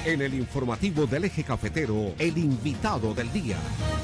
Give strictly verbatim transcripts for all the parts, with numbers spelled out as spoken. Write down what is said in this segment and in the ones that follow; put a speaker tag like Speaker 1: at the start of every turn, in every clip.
Speaker 1: En el informativo del Eje Cafetero, el invitado del día.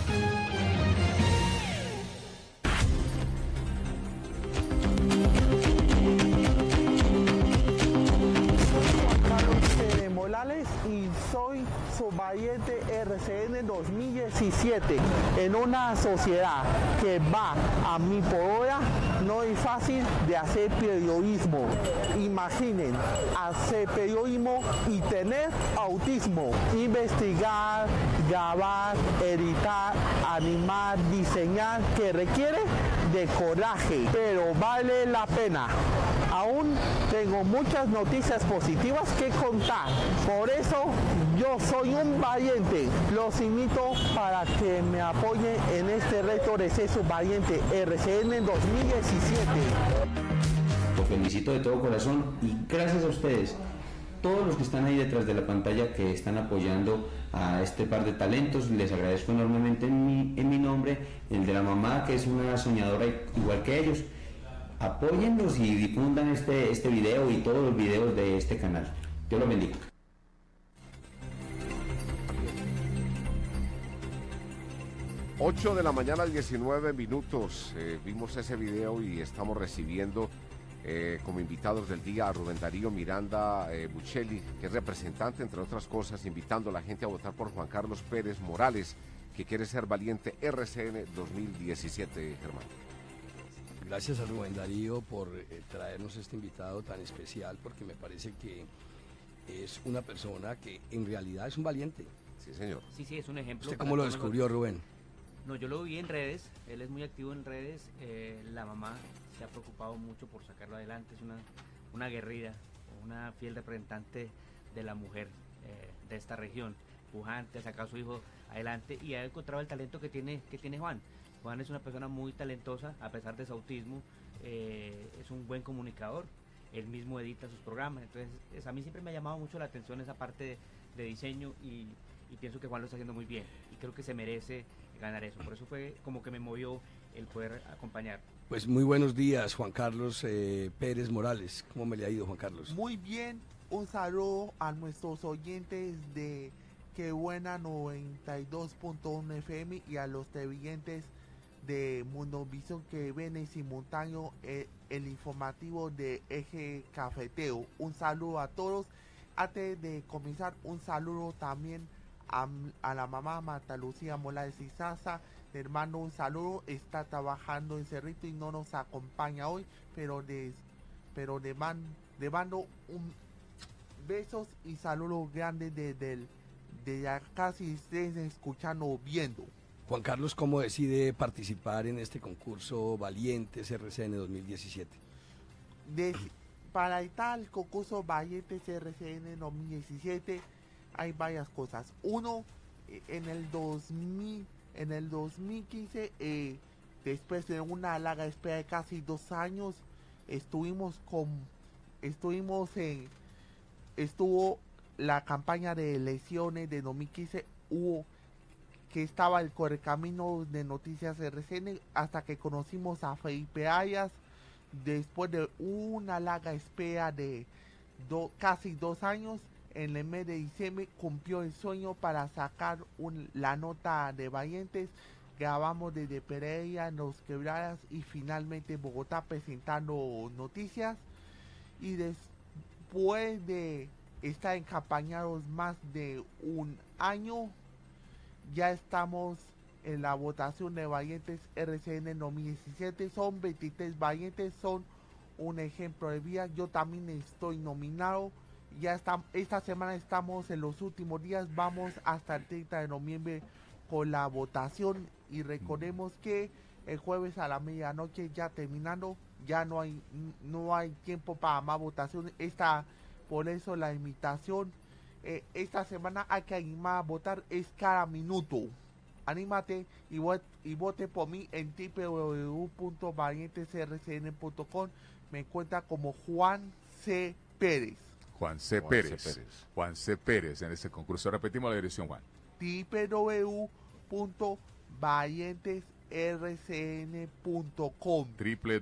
Speaker 2: Y soy su valiente R C N dos mil diecisiete. En una sociedad que va a mi por hora, no es fácil de hacer periodismo. Imaginen hacer periodismo y tener autismo. Investigar, grabar, editar, animar, diseñar, que requiere de coraje, pero vale la pena. Aún tengo muchas noticias positivas que contar. Por eso yo soy un valiente. Los invito para que me apoyen en este reto de ser su valiente R C N dos mil diecisiete.
Speaker 3: Los felicito de todo corazón y gracias a ustedes, todos los que están ahí detrás de la pantalla que están apoyando a este par de talentos. Les agradezco enormemente en mi, en mi nombre, el de la mamá, que es una soñadora igual que ellos. Apóyenlos y difundan este, este video y todos los videos de este canal. Dios los bendiga.
Speaker 1: ocho de la mañana, diecinueve minutos. Eh, vimos ese video y estamos recibiendo eh, como invitados del día a Rubén Darío Miranda eh, Buccelli, que es representante, entre otras cosas, invitando a la gente a votar por Juan Carlos Pérez Morales, que quiere ser valiente R C N dos mil diecisiete, Germán.
Speaker 4: Gracias a Rubén Darío por eh, traernos este invitado tan especial, porque me parece que es una persona que en realidad es un valiente.
Speaker 1: Sí, señor.
Speaker 5: Sí, sí, es un ejemplo.
Speaker 4: ¿Usted cómo lo descubrió, Rubén?
Speaker 5: No, yo lo vi en redes, él es muy activo en redes, eh, la mamá se ha preocupado mucho por sacarlo adelante, es una, una guerrera, una fiel representante de la mujer eh, de esta región, pujante, ha sacado a su hijo adelante y ha encontrado el talento que tiene, que tiene Juan. Juan es una persona muy talentosa, a pesar de su autismo, eh, es un buen comunicador, él mismo edita sus programas, entonces es, a mí siempre me ha llamado mucho la atención esa parte de, de diseño y, y pienso que Juan lo está haciendo muy bien y creo que se merece ganar eso, por eso fue como que me movió el poder acompañar.
Speaker 4: Pues muy buenos días, Juan Carlos eh, Pérez Morales, ¿cómo me le ha ido, Juan Carlos?
Speaker 2: Muy bien, un saludo a nuestros oyentes de Qué Buena noventa y dos punto uno F M y a los televidentes de Mundovisión que ven en simultáneo el, el informativo de Eje Cafetero. Un saludo a todos. Antes de comenzar, un saludo también a, a la mamá Marta Lucía Morales y Sasa. Le mando un saludo, está trabajando en Cerrito y no nos acompaña hoy, pero de, pero le, man, le mando un besos y saludos grandes desde el de acá si estén escuchando o viendo.
Speaker 4: Juan Carlos, ¿cómo decide participar en este concurso Valientes R C N dos mil diecisiete?
Speaker 2: De, para tal concurso Valientes R C N dos mil diecisiete hay varias cosas. Uno, en el dos mil, en el dos mil quince, eh, después de una larga espera de casi dos años, estuvimos con, estuvimos en, estuvo la campaña de elecciones de dos mil quince, hubo que estaba el Correcamino de Noticias R C N, hasta que conocimos a Felipe Arias, después de una larga espera de do, casi dos años, en el mes de diciembre cumplió el sueño para sacar un, la nota de Valientes. Grabamos desde Pereira, Los Quebradas y finalmente Bogotá presentando noticias. Y después de estar encampañados más de un año, ya estamos en la votación de Valientes R C N dos mil diecisiete. Son veintitrés valientes, son un ejemplo de vida. Yo también estoy nominado. Ya está, esta semana estamos en los últimos días, vamos hasta el treinta de noviembre con la votación y recordemos que el jueves a la medianoche ya terminando, ya no hay no hay tiempo para más votaciones. Esta, por eso la invitación, eh, esta semana hay que animar a votar, es cada minuto. Anímate y vote, y vote por mí en w w w punto valientes r c n punto com. Me encuentra como Juan C. Pérez.
Speaker 6: Juan C.
Speaker 1: Juan
Speaker 6: Pérez.
Speaker 1: C. Pérez.
Speaker 6: Juan C. Pérez en este concurso. Repetimos la dirección, Juan.
Speaker 2: w w w punto valientes r c n punto com.
Speaker 6: Triple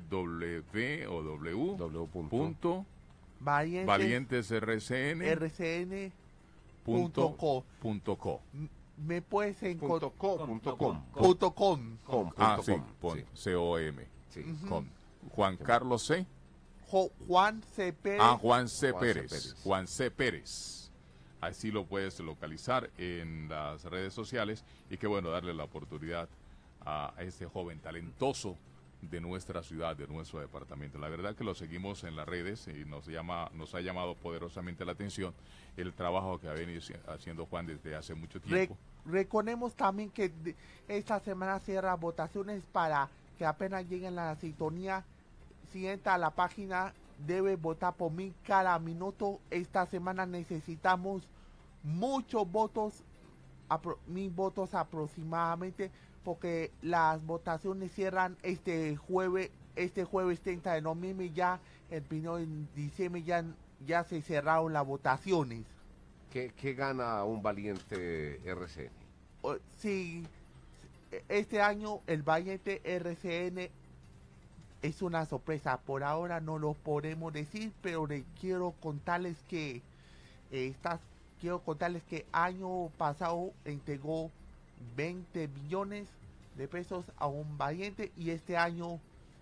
Speaker 6: W o W.
Speaker 1: W.
Speaker 6: Punto.
Speaker 2: Valientes,
Speaker 6: Valientes R C N.
Speaker 2: R C N
Speaker 6: punto
Speaker 2: co.
Speaker 6: punto co.
Speaker 2: M- Me puedes
Speaker 1: Punto
Speaker 2: encontrar.
Speaker 1: co, punto com.
Speaker 2: Punto com.
Speaker 1: Com,
Speaker 6: Ah,
Speaker 1: punto
Speaker 6: sí,
Speaker 1: com,
Speaker 6: pon,
Speaker 1: sí,
Speaker 6: C O M.
Speaker 1: sí.
Speaker 6: Com. Juan Carlos C.
Speaker 2: Jo- Juan C. Pérez.
Speaker 6: Ah, Juan C.
Speaker 1: Juan C.
Speaker 6: Pérez.
Speaker 1: Pérez.
Speaker 6: Juan C. Pérez. Así lo puedes localizar en las redes sociales y qué bueno darle la oportunidad a este joven talentoso de nuestra ciudad, de nuestro departamento. La verdad que lo seguimos en las redes y nos llama, nos ha llamado poderosamente la atención el trabajo que ha venido haciendo Juan desde hace mucho
Speaker 2: Re-
Speaker 6: tiempo.
Speaker 2: recordemos también que de- esta semana cierra votaciones para que apenas lleguen a la sintonía. Si entra a la página, debe votar por mí cada minuto. Esta semana necesitamos muchos votos, apro- mil votos aproximadamente, porque las votaciones cierran este jueves, este jueves treinta de noviembre, y ya el primero de diciembre ya, ya se cerraron las votaciones.
Speaker 1: ¿Qué, qué gana un valiente R C N?
Speaker 2: O- Sí, este año el Valiente R C N es una sorpresa. Por ahora no lo podemos decir, pero le quiero contarles que eh, estas, quiero contarles que año pasado entregó veinte billones de pesos a un Valiente, y este año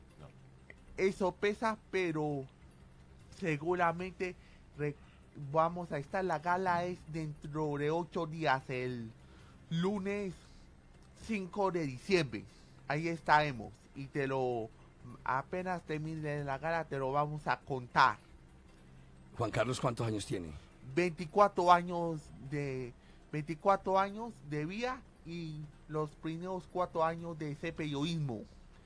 Speaker 2: es sorpresa, pero seguramente re- vamos a estar. La gala es dentro de ocho días, el lunes cinco de diciembre. Ahí estaremos y te lo, apenas termine la gala, te lo vamos a contar.
Speaker 4: Juan Carlos, ¿cuántos años tiene?
Speaker 2: veinticuatro años de veinticuatro años de vida y los primeros cuatro años de ese periodismo.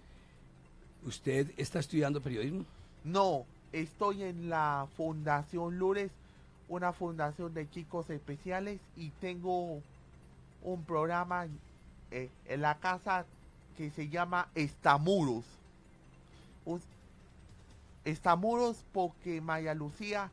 Speaker 4: ¿Usted está estudiando periodismo?
Speaker 2: No, estoy en la Fundación Lourdes, una fundación de chicos especiales, y tengo un programa eh, en la casa que se llama Estamuros. Un- Estamuros porque María Lucía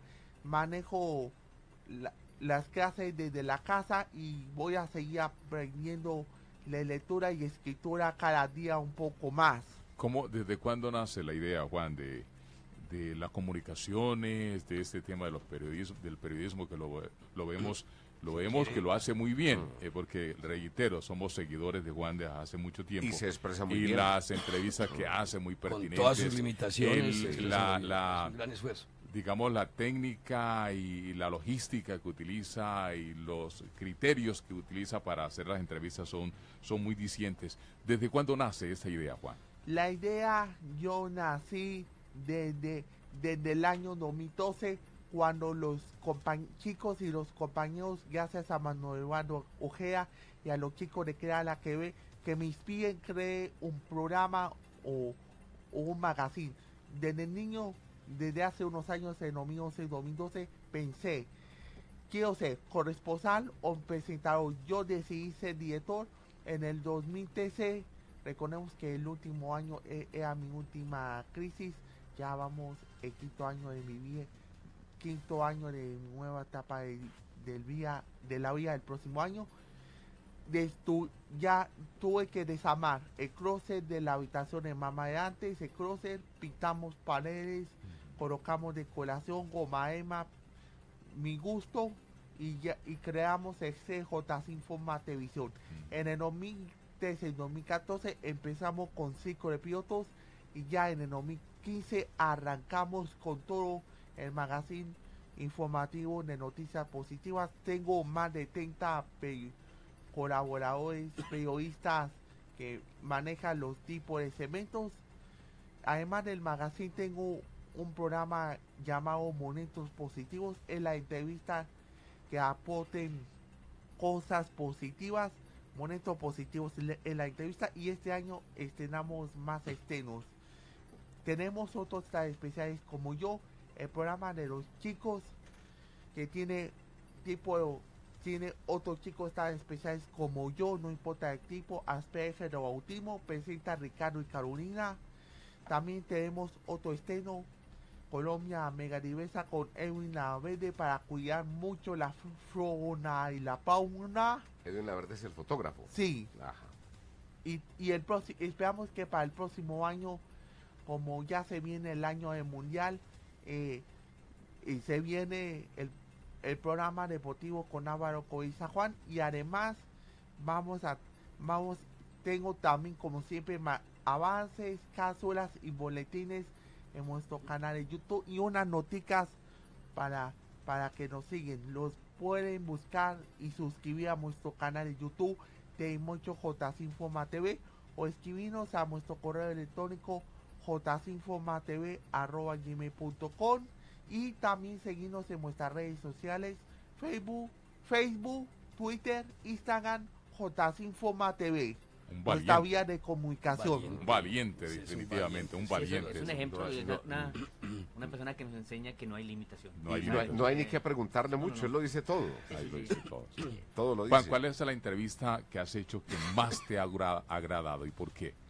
Speaker 2: manejo la- las clases desde la casa, y voy a seguir aprendiendo la lectura y escritura cada día un poco más.
Speaker 6: ¿Cómo, desde cuándo nace la idea, Juan, de, de las comunicaciones, de este tema de los periodismo, del periodismo que lo, lo vemos, lo vemos que lo hace muy bien, eh, porque reitero, somos seguidores de Juan desde hace mucho tiempo
Speaker 1: Y se expresa muy
Speaker 6: y
Speaker 1: bien.
Speaker 6: las entrevistas que hace muy
Speaker 4: Con
Speaker 6: pertinentes,
Speaker 4: todas sus limitaciones.
Speaker 6: el-
Speaker 4: se expresa
Speaker 6: la,
Speaker 4: muy bien.
Speaker 6: la-
Speaker 4: Es un gran esfuerzo.
Speaker 6: digamos, la técnica y la logística que utiliza y los criterios que utiliza para hacer las entrevistas son, son muy dicientes. ¿Desde cuándo nace esta idea, Juan?
Speaker 2: La idea, yo nací desde, desde el año dos mil doce, cuando los compañ- chicos y los compañeros, gracias a Manuel Eduardo Ojea y a los chicos de Crea la que ve, que me inspiren, creé un programa o, o un magazine. Desde niño, desde hace unos años, en dos mil once y dos mil doce, pensé, quiero ser corresponsal o presentador. Yo decidí ser director en el dos mil trece. Recordemos que el último año e- era mi última crisis. Ya vamos el quinto año de mi vida, quinto año de mi nueva etapa de, del vida, de la vida del próximo año. Des- tu- ya tuve que desamar el closet de la habitación de mamá de antes. El closet, pintamos paredes, colocamos decoración, goma ema, mi gusto, y, ya, y creamos el C J Informa Televisión. En el dos mil trece y dos mil catorce empezamos con cinco de pilotos, y ya en el dos mil quince arrancamos con todo el magazine informativo de noticias positivas. Tengo más de treinta pe- colaboradores, periodistas que manejan los tipos de segmentos. Además del magazine, tengo un programa llamado Momentos Positivos, en la entrevista que aporten cosas positivas, momentos positivos en la entrevista, y este año estrenamos más estrenos. Tenemos otros tan especiales como yo, el programa de los chicos, que tiene tipo, tiene otros chicos tan especiales como yo, no importa el tipo, Asperger o autismo, presenta Ricardo y Carolina. También tenemos otro estreno, Colombia Mega Diversa, con Edwin Laverde, para cuidar mucho la fauna y la fauna.
Speaker 1: Edwin Laverde es el fotógrafo.
Speaker 2: Sí,
Speaker 1: Ajá.
Speaker 2: y, y el próximo, esperamos que para el próximo año, como ya se viene el año del mundial, eh, y se viene el, el programa deportivo con Álvaro Coiza Juan, y además vamos a, vamos, tengo también como siempre ma, avances, cápsulas y boletines en nuestro canal de YouTube y unas noticas para, para que nos siguen. Los pueden buscar y suscribir a nuestro canal de YouTube de Moncho J Sinfoma T V o escribirnos a nuestro correo electrónico jsinfomatv arroba gmail punto com y también seguirnos en nuestras redes sociales Facebook, Facebook, Twitter, Instagram, jsinfomatv.
Speaker 6: Un
Speaker 2: Nuestra
Speaker 6: valiente,
Speaker 2: vía de comunicación.
Speaker 6: un valiente
Speaker 4: Sí, es un
Speaker 6: definitivamente, un
Speaker 5: Sí, eso
Speaker 6: valiente.
Speaker 5: es un
Speaker 6: sin
Speaker 5: ejemplo
Speaker 6: duda.
Speaker 5: de no- una, una persona que nos enseña que no hay limitación.
Speaker 6: No hay
Speaker 1: Y no, hay,
Speaker 6: limitación.
Speaker 1: no hay ni que preguntarle
Speaker 5: No, no,
Speaker 1: mucho,
Speaker 5: no.
Speaker 1: él lo dice todo.
Speaker 5: Sí,
Speaker 6: Ahí
Speaker 5: sí,
Speaker 6: lo
Speaker 5: sí.
Speaker 6: dice todo. sí.
Speaker 1: Todo lo
Speaker 6: Juan,
Speaker 1: dice.
Speaker 6: ¿cuál es la entrevista que has hecho que más te ha agra- agradado y por qué?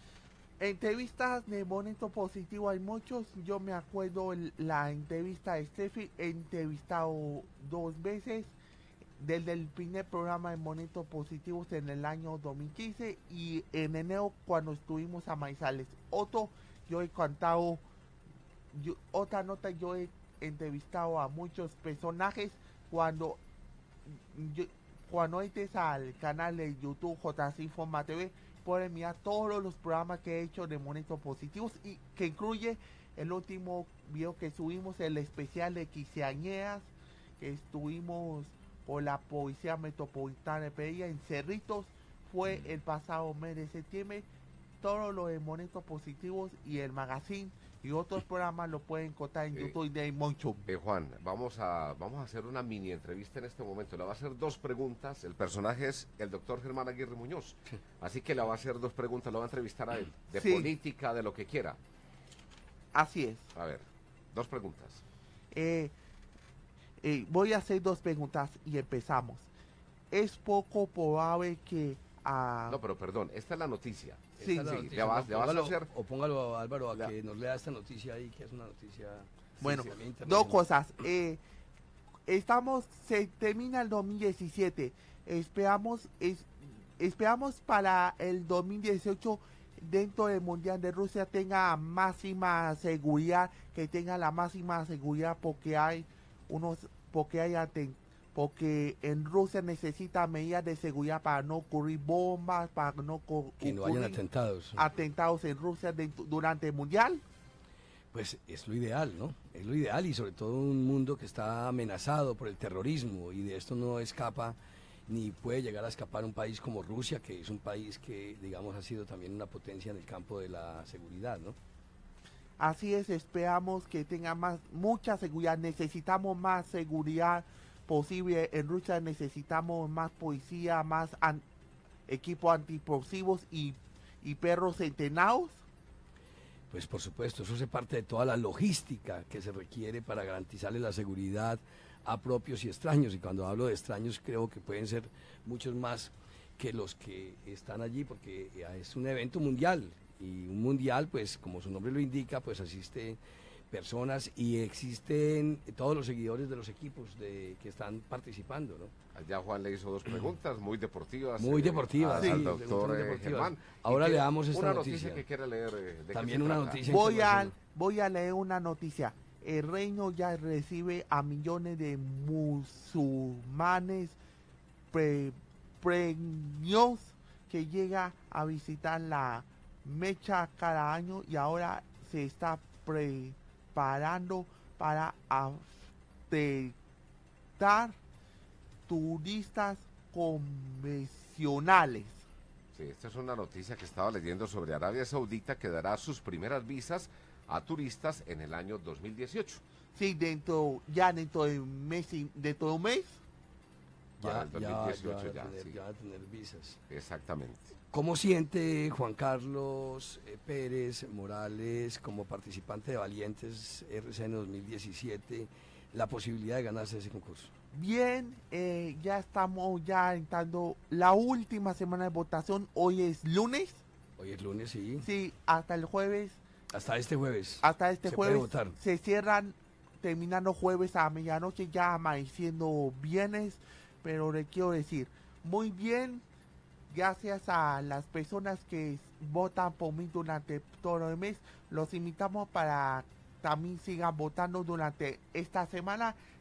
Speaker 2: Entrevistas de momento positivo hay muchos. Yo me acuerdo el- la entrevista de Steffi, he entrevistado dos veces desde el primer programa de Momentos Positivos en el año dos mil quince y en enero cuando estuvimos a Maizales. Otro, yo he contado, yo- otra nota, yo he entrevistado a muchos personajes cuando yo, cuando entres al canal de YouTube J C Informa T V pueden mirar todos los programas que he hecho de Momentos Positivos y que incluye el último video que subimos, el especial de quinceañeras, que estuvimos por la Policía Metropolitana de Pereira en Cerritos, fue el pasado mes de septiembre. Todo lo de Momentos Positivos y el magazine y otros programas lo pueden encontrar en
Speaker 1: Eh,
Speaker 2: YouTube de Moncho.
Speaker 1: Eh, Juan, vamos a, vamos a hacer una mini entrevista en este momento. Le va a hacer dos preguntas. El personaje es el doctor Germán Aguirre Muñoz. Así que le va a hacer dos preguntas. Lo va a entrevistar a él. De
Speaker 2: Sí.
Speaker 1: política, de lo que quiera.
Speaker 2: Así es.
Speaker 1: A ver, dos preguntas.
Speaker 2: Eh, eh, voy a hacer dos preguntas y empezamos. Es poco probable que a...
Speaker 1: No, pero perdón, esta es la noticia.
Speaker 2: Sí,
Speaker 4: Esta es la
Speaker 1: sí,
Speaker 4: noticia,
Speaker 1: le vas-
Speaker 4: ¿no?
Speaker 1: le vas a
Speaker 4: Póngalo-
Speaker 1: hacer-
Speaker 4: O póngalo, Álvaro, a
Speaker 1: La-
Speaker 4: que nos lea esta noticia ahí, que es una noticia...
Speaker 2: Bueno,
Speaker 4: sí, sí,
Speaker 2: dos
Speaker 4: internacional.
Speaker 2: cosas. Eh, estamos, se termina el dos mil diecisiete. Esperamos, es, esperamos para el dos mil dieciocho dentro del Mundial de Rusia tenga máxima seguridad, que tenga la máxima seguridad porque hay unos, porque hay aten- porque en Rusia necesita medidas de seguridad para no ocurrir bombas, para no co-
Speaker 4: Que no hayan
Speaker 2: ocurrir
Speaker 4: atentados.
Speaker 2: atentados en Rusia dentro- durante el Mundial.
Speaker 4: Pues es lo ideal, ¿no? Es lo ideal y sobre todo un mundo que está amenazado por el terrorismo y de esto no escapa ni puede llegar a escapar un país como Rusia, que es un país que, digamos, ha sido también una potencia en el campo de la seguridad, ¿no?
Speaker 2: Así es, esperamos que tenga más, mucha seguridad. Necesitamos más seguridad posible. En Rusia necesitamos más policía, más an- equipos antiexplosivos y, y perros entrenados.
Speaker 4: Pues por supuesto, eso hace parte de toda la logística que se requiere para garantizarle la seguridad a propios y extraños. Y cuando hablo de extraños creo que pueden ser muchos más que los que están allí, porque es un evento mundial. Y un mundial, pues como su nombre lo indica, pues asiste personas y existen todos los seguidores de los equipos de, que están participando, ¿no?
Speaker 1: Allá Juan le hizo dos preguntas muy deportivas.
Speaker 4: Muy
Speaker 1: eh,
Speaker 4: deportivas,
Speaker 1: al
Speaker 4: sí,
Speaker 1: doctor
Speaker 4: preguntas
Speaker 1: eh,
Speaker 4: deportivas.
Speaker 1: Germán. Y
Speaker 4: Ahora
Speaker 1: que-
Speaker 4: leamos esta
Speaker 1: una
Speaker 4: noticia.
Speaker 1: que quiere leer. eh, ¿de qué
Speaker 4: También
Speaker 1: se
Speaker 4: una
Speaker 1: trata?
Speaker 4: noticia.
Speaker 2: Voy a,
Speaker 4: internacional.
Speaker 2: voy a leer una noticia. El reino ya recibe a millones de musulmanes pre- preños que llega a visitar la Mecha cada año y ahora se está preparando para aceptar turistas convencionales.
Speaker 1: Sí, esta es una noticia que estaba leyendo sobre Arabia Saudita que dará sus primeras visas a turistas en el año dos mil dieciocho.
Speaker 2: Sí, dentro, ya dentro de un mes, y- dentro de un mes.
Speaker 1: Para el dos mil dieciocho
Speaker 4: va a
Speaker 1: ya,
Speaker 4: tener,
Speaker 1: sí.
Speaker 4: ya va a tener visas.
Speaker 1: Exactamente.
Speaker 4: ¿Cómo siente Juan Carlos eh, Pérez Morales como participante de Valientes R C N dos mil diecisiete la posibilidad de ganarse ese concurso?
Speaker 2: Bien, eh, ya estamos ya entrando la última semana de votación. Hoy es lunes.
Speaker 4: Hoy es lunes, sí.
Speaker 2: Sí, hasta el jueves,
Speaker 4: Hasta este jueves.
Speaker 2: hasta este
Speaker 4: Se puede
Speaker 2: jueves
Speaker 4: votar.
Speaker 2: se cierran, terminando jueves a medianoche, ya amaneciendo viernes. Pero le quiero decir, muy bien, gracias a las personas que votan por mí durante todo el mes. Los invitamos para también sigan votando durante esta semana.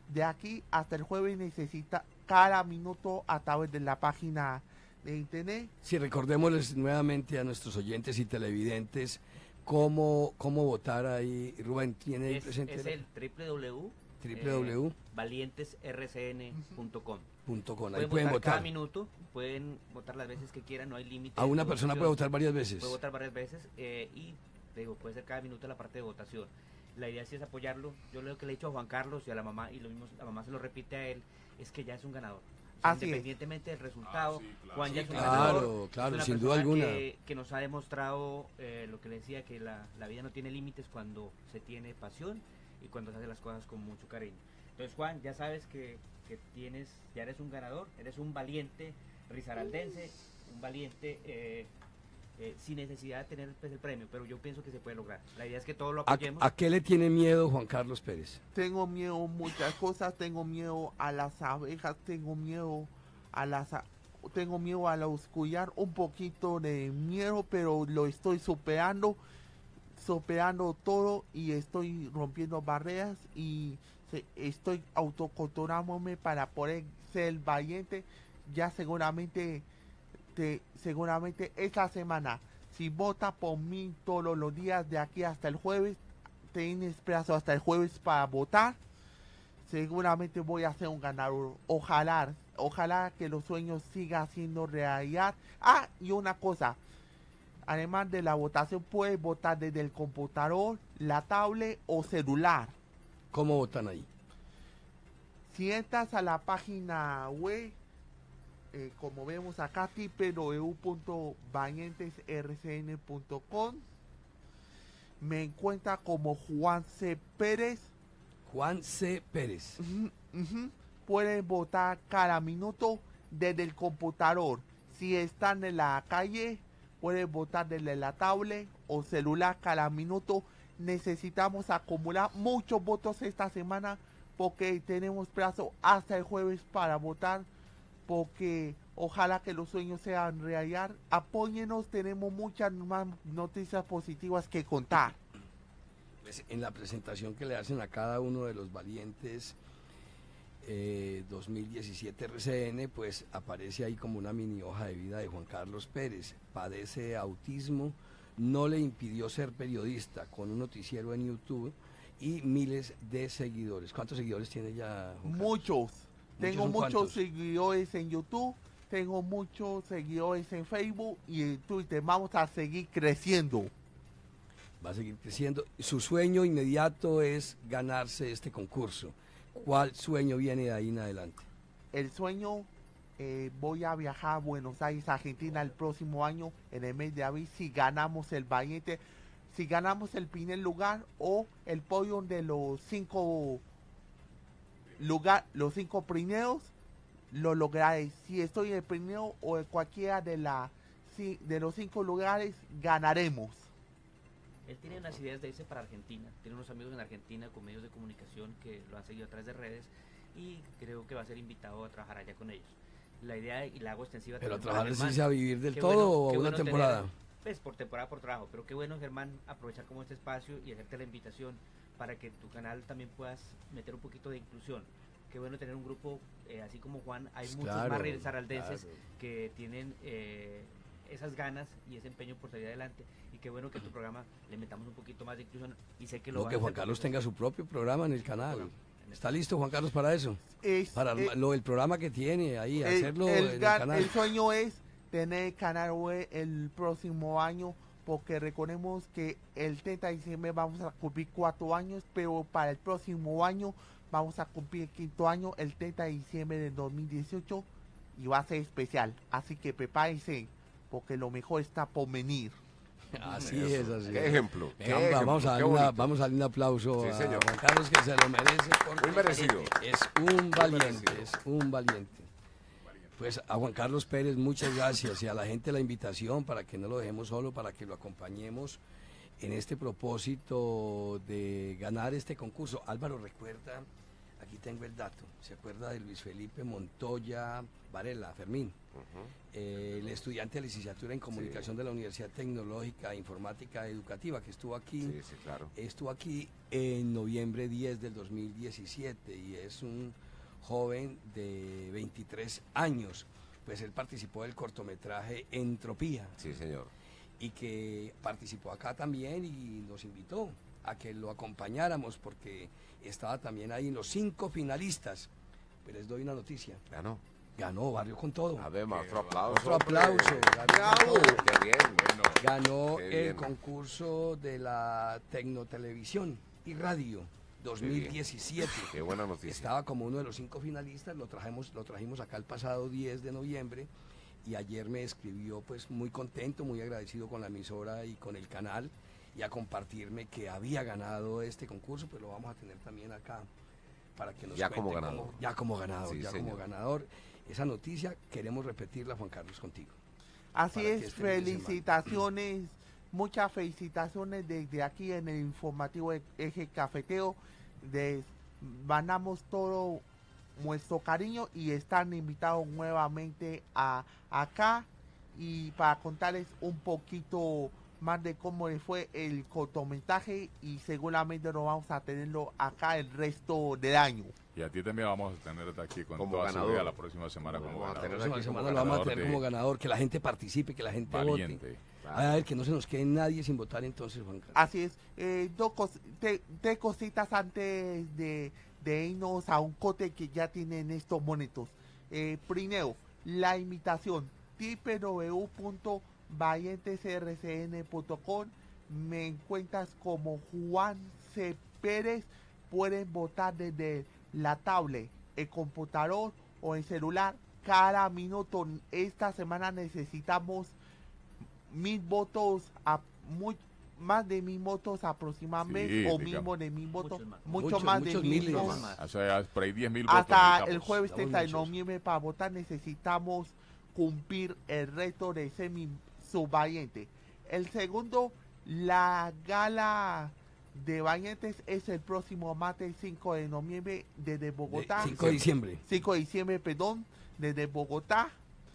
Speaker 2: de aquí hasta el jueves necesita cada minuto a través de la página de internet.
Speaker 4: Sí, recordémosles nuevamente a nuestros oyentes y televidentes cómo, cómo votar ahí. Rubén, ¿tiene ahí
Speaker 5: Es,
Speaker 4: presente?
Speaker 5: es el www.
Speaker 4: www.
Speaker 5: Eh, valientes r c n punto com.
Speaker 4: Punto com. Ahí
Speaker 5: Pueden,
Speaker 4: pueden
Speaker 5: votar
Speaker 4: votar.
Speaker 5: cada minuto, pueden votar las veces que quieran, no hay límite.
Speaker 4: A una
Speaker 5: de
Speaker 4: persona
Speaker 5: votación.
Speaker 4: puede votar varias veces.
Speaker 5: Puede votar varias veces eh, y te digo, puede ser cada minuto la parte de votación. La idea sí es apoyarlo. Yo lo que le he dicho a Juan Carlos y a la mamá, y lo mismo la mamá se lo repite a él, es que ya es un ganador. O sea,
Speaker 2: Así es.
Speaker 5: independientemente del resultado,
Speaker 6: Ah, sí, claro.
Speaker 5: Juan ya
Speaker 6: Sí,
Speaker 5: es un
Speaker 4: claro,
Speaker 5: ganador.
Speaker 4: claro,
Speaker 5: es una
Speaker 4: sin duda
Speaker 5: persona
Speaker 4: alguna.
Speaker 5: Que, que nos ha demostrado eh, lo que le decía, que la, la vida no tiene límites cuando se tiene pasión y cuando se hace las cosas con mucho cariño. Entonces, Juan, ya sabes que, que tienes, ya eres un ganador, eres un valiente risaraldense, un valiente eh, eh, sin necesidad de tener pues, el premio, pero yo pienso que se puede lograr. La idea es que todos lo
Speaker 4: ¿A,
Speaker 5: apoyemos.
Speaker 4: a qué le tiene miedo Juan Carlos Pérez?
Speaker 2: Tengo miedo a muchas cosas, tengo miedo a las abejas, tengo miedo a las a- tengo miedo a la oscuridad, un poquito de miedo, pero lo estoy superando, superando todo y estoy rompiendo barreras y se- estoy autocontrolándome para poder ser valiente. Ya seguramente te, seguramente esta semana, si vota por mí todos los días de aquí hasta el jueves, tienes plazo hasta el jueves para votar, seguramente voy a ser un ganador. Ojalá, ojalá que los sueños sigan siendo realidad. Ah, y una cosa, además de la votación, puedes votar desde el computador, la tablet o celular.
Speaker 4: ¿Cómo votan ahí?
Speaker 2: Si entras a la página web, eh, como vemos acá, w w w punto valientes r c n punto com, me encuentra como Juan C. Pérez.
Speaker 4: Juan C. Pérez.
Speaker 2: Ujú, ujú. Pueden votar cada minuto desde el computador. Si están en la calle, pueden votar desde la tablet o celular cada minuto. Necesitamos acumular muchos votos esta semana porque tenemos plazo hasta el jueves para votar, porque ojalá que los sueños sean realidad. Apóyenos, tenemos muchas más noticias positivas que contar.
Speaker 4: Pues, en la presentación que le hacen a cada uno de los valientes eh, dos mil diecisiete R C N, pues aparece ahí como una mini hoja de vida de Juan Carlos Pérez. Padece autismo, no le impidió ser periodista, con un noticiero en YouTube y miles de seguidores. ¿Cuántos seguidores tiene ya, Juan Carlos?
Speaker 2: Muchos. Tengo
Speaker 4: ¿son
Speaker 2: muchos
Speaker 4: cuántos?
Speaker 2: seguidores en YouTube, tengo muchos seguidores en Facebook y en Twitter. Vamos a seguir creciendo.
Speaker 4: Va a seguir creciendo. Su sueño inmediato es ganarse este concurso. ¿Cuál sueño viene de ahí en adelante?
Speaker 2: El sueño, eh, voy a viajar a Buenos Aires, Argentina, el próximo año, en el mes de abril, si ganamos el valiente, si ganamos el primer lugar o el podio de los cinco lugar, los cinco primeros, lo lograré. Si estoy en el primero o en cualquiera de la si, de los cinco lugares, ganaremos.
Speaker 5: Él tiene unas ideas de irse para Argentina, tiene unos amigos en Argentina con medios de comunicación que lo han seguido a través de redes y creo que va a ser invitado a trabajar allá con ellos. La idea, y la hago extensiva
Speaker 4: ¿Pero a
Speaker 5: también para
Speaker 4: trabajar es
Speaker 5: Germán.
Speaker 4: irse a vivir del
Speaker 5: Qué
Speaker 4: todo
Speaker 5: bueno-
Speaker 4: o
Speaker 5: qué
Speaker 4: a una
Speaker 5: bueno tener-
Speaker 4: temporada?
Speaker 5: Pues por temporada, por trabajo, pero qué bueno, Germán, aprovechar como este espacio y hacerte la invitación para que tu canal también puedas meter un poquito de inclusión. Qué bueno tener un grupo, eh, así como Juan, hay muchos
Speaker 4: Claro,
Speaker 5: más risaraldenses
Speaker 4: claro.
Speaker 5: que tienen eh, esas ganas y ese empeño por salir adelante. Y qué bueno que tu programa le metamos un poquito más de inclusión y sé que lo
Speaker 4: No,
Speaker 5: vas
Speaker 4: que
Speaker 5: a
Speaker 4: Juan
Speaker 5: hacer
Speaker 4: Carlos
Speaker 5: porque
Speaker 4: tenga su propio programa en el canal.
Speaker 5: Bueno,
Speaker 4: ¿Está listo Juan Carlos para eso?
Speaker 2: Es,
Speaker 4: Para
Speaker 2: eh,
Speaker 4: lo el programa que tiene ahí,
Speaker 2: el,
Speaker 4: hacerlo
Speaker 2: el
Speaker 4: en el
Speaker 2: gan-
Speaker 4: canal.
Speaker 2: el sueño es tener canal web el próximo año, porque recordemos que el treinta de diciembre vamos a cumplir cuatro años, pero para el próximo año vamos a cumplir el quinto año, el treinta de diciembre de dos mil dieciocho, y va a ser especial. Así que prepárense, porque lo mejor está por venir.
Speaker 4: Así es, así
Speaker 1: Qué
Speaker 4: es.
Speaker 1: ejemplo. qué
Speaker 4: Venga,
Speaker 1: ejemplo,
Speaker 4: vamos, a
Speaker 1: qué
Speaker 4: darle una-
Speaker 1: bonito.
Speaker 4: vamos a darle un aplauso
Speaker 1: Sí,
Speaker 4: a
Speaker 1: señor.
Speaker 4: Juan Carlos, que se lo merece. porque
Speaker 1: Muy merecido.
Speaker 4: Es un valiente,
Speaker 1: merecido.
Speaker 4: es un valiente. Pues a Juan Carlos Pérez, muchas gracias y a la gente la invitación para que no lo dejemos solo, para que lo acompañemos en este propósito de ganar este concurso. Álvaro, recuerda aquí tengo el dato, ¿se acuerda de Luis Felipe Montoya Varela, Fermín?
Speaker 1: Ujú.
Speaker 4: Eh, el estudiante de licenciatura en comunicación
Speaker 1: Sí.
Speaker 4: de la Universidad Tecnológica e Informática Educativa, que estuvo aquí,
Speaker 1: Sí, sí, claro.
Speaker 4: estuvo aquí en noviembre diez del dos mil diecisiete y es un joven de veintitrés años, pues él participó del cortometraje Entropía
Speaker 1: Sí, señor.
Speaker 4: y que participó acá también y nos invitó a que lo acompañáramos porque estaba también ahí en los cinco finalistas. Pues les doy una noticia,
Speaker 1: Ganó.
Speaker 4: ganó Barrio con Todo.
Speaker 1: A ver,
Speaker 6: Qué
Speaker 1: otro
Speaker 6: bueno.
Speaker 1: aplauso.
Speaker 4: Otro
Speaker 1: hombre.
Speaker 4: aplauso.
Speaker 1: Bravo. Qué bien.
Speaker 6: Bueno,
Speaker 4: Ganó
Speaker 1: Qué
Speaker 4: el
Speaker 1: bien.
Speaker 4: concurso de la Tecnotelevisión y Radio dos mil diecisiete.
Speaker 1: Qué buena noticia.
Speaker 4: Estaba como uno de los cinco finalistas, lo trajimos, lo trajimos acá el pasado diez de noviembre y ayer me escribió pues muy contento, muy agradecido con la emisora y con el canal y a compartirme que había ganado este concurso, pues lo vamos a tener también acá para que nos
Speaker 1: Ya
Speaker 4: cuente
Speaker 1: como
Speaker 4: cómo-
Speaker 1: ganador.
Speaker 4: ya como ganador,
Speaker 1: Sí,
Speaker 4: ya
Speaker 1: señor.
Speaker 4: como ganador. Esa noticia queremos repetirla, Juan Carlos, contigo.
Speaker 2: Así
Speaker 4: para que
Speaker 2: es,
Speaker 4: este fin de semana.
Speaker 2: felicitaciones, muchas felicitaciones desde aquí en el informativo E- Eje Cafetero. Les mandamos todo nuestro cariño y están invitados nuevamente a acá y para contarles un poquito más de cómo les fue el cortometraje y seguramente lo vamos a tenerlo acá el resto del año.
Speaker 6: y a ti también vamos a tener aquí con
Speaker 1: Como
Speaker 6: toda
Speaker 1: ganador.
Speaker 6: seguridad la próxima semana
Speaker 1: Vamos
Speaker 6: como
Speaker 1: a
Speaker 6: ganador.
Speaker 1: tener
Speaker 4: La
Speaker 1: aquí
Speaker 4: próxima
Speaker 1: como
Speaker 4: semana lo vamos a
Speaker 6: ganador
Speaker 4: tener
Speaker 6: de-
Speaker 4: como ganador, que la gente participe, que la gente
Speaker 6: Valiente.
Speaker 4: vote.
Speaker 1: Claro.
Speaker 4: A ver, que no se nos quede nadie sin votar entonces, Juan Carlos.
Speaker 2: Así es, eh, dos cos- te- tres cositas antes de, de irnos a un cote que ya tienen estos momentos. Eh, primero, la invitación, w w w punto valientes r c n punto com, me encuentras como Juan C. Pérez, pueden votar desde la tablet, el computador o el celular cada minuto. Esta semana necesitamos mil votos, a, muy, más de mil votos aproximadamente,
Speaker 6: Sí,
Speaker 2: o
Speaker 6: digamos.
Speaker 2: mismo de mil votos,
Speaker 5: Muchos más.
Speaker 2: mucho
Speaker 4: Muchos,
Speaker 2: más
Speaker 4: muchos
Speaker 2: de mil
Speaker 4: miles.
Speaker 2: votos.
Speaker 5: más.
Speaker 6: O sea, por ahí diez mil votos
Speaker 2: Hasta
Speaker 6: necesitamos.
Speaker 2: el jueves
Speaker 4: Estamos
Speaker 2: treinta de
Speaker 4: muchos.
Speaker 2: noviembre para votar necesitamos cumplir el reto de semi subvaliente. El segundo, la gala de valientes es el próximo martes cinco de noviembre desde Bogotá.
Speaker 4: De cinco de diciembre.
Speaker 2: cinco de diciembre, perdón, desde Bogotá.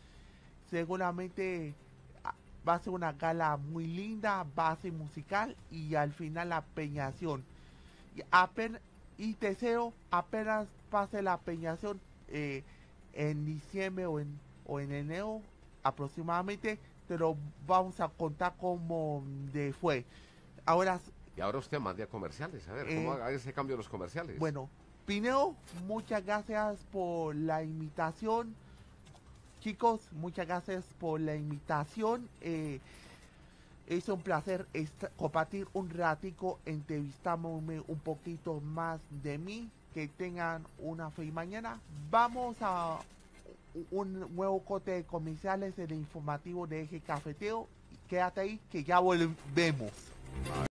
Speaker 2: Seguramente ah, va a ser una gala muy linda, base musical y al final la peñación. Y, apenas, y tercero, apenas pase la peñación eh, en diciembre o en, o en enero aproximadamente, pero vamos a contar cómo de fue. Ahora,
Speaker 1: Y ahora usted mande a comerciales. A ver,
Speaker 2: Eh,
Speaker 1: ¿cómo haga ese cambio de los comerciales?
Speaker 2: bueno, primero, muchas gracias por la invitación. Chicos, muchas gracias por la invitación. Eh, es un placer esta- compartir un ratico, entrevistándome un poquito más de mí. Que tengan una feliz mañana. Vamos a un nuevo corte de comerciales en el informativo de Eje Cafetero. Quédate ahí que ya volvemos.